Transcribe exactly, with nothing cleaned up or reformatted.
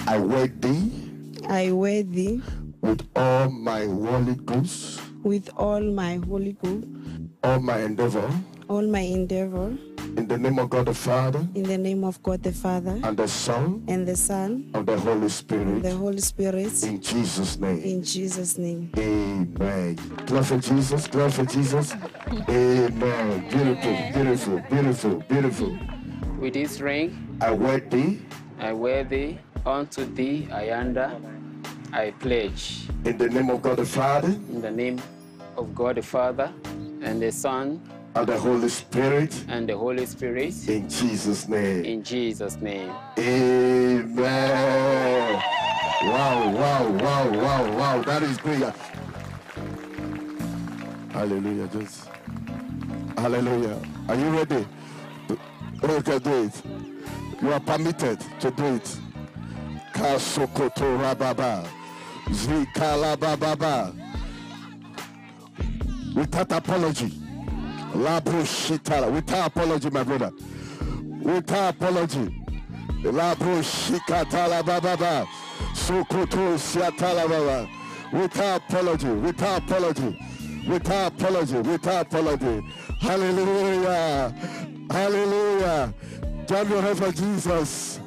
I wed thee. I wed thee. With all my holy goods. With all my holy good. All my endeavor. All my endeavor. In the name of God the Father. In the name of God the Father. And the Son. And the Son. And the Holy Spirit. And the Holy Spirit. In Jesus' name. In Jesus' name. Amen. Clap for Jesus. Clap for Jesus. Amen. Beautiful, beautiful, beautiful, beautiful. With this ring, I wed thee. I wear thee. Unto thee, Ayanda, I pledge. In the name of God the Father. In the name of God the Father, and the Son, and the Holy Spirit. And the Holy Spirit. In Jesus' name. In Jesus' name. Amen. Wow, wow, wow, wow, wow. That is great. Hallelujah. Just hallelujah. Are you ready? Okay, do it. You are permitted to do it. Kasokoto rababa. Zikala bababa. Without apology. Labro shitala. Without apology, my brother. Without apology. Labro shikatala bababa. Sokoto siatala baba. Without apology. Without apology. Without apology. Without apology. Hallelujah. Hallelujah. Jump your head for Jesus.